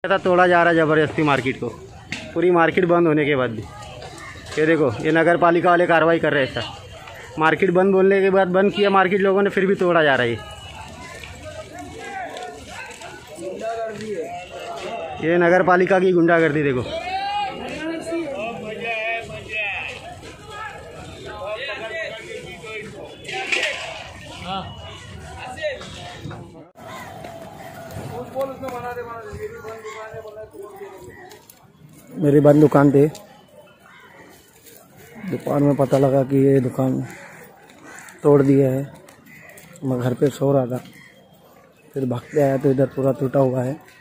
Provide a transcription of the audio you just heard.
था तोड़ा जा रहा है ज़बरदस्ती मार्केट को, पूरी मार्केट बंद होने के बाद भी। ये देखो, ये नगर पालिका वाले कार्रवाई कर रहे हैं सर। मार्केट बंद बोलने के बाद बंद किया मार्केट लोगों ने, फिर भी तोड़ा जा रहा है। ये नगर पालिका की गुंडागर्दी देखो। मेरी बंद दुकान थी, दुकान में पता लगा कि ये दुकान तोड़ दिया है। मैं घर पे सो रहा था, फिर भाग के आया तो इधर पूरा टूटा हुआ है।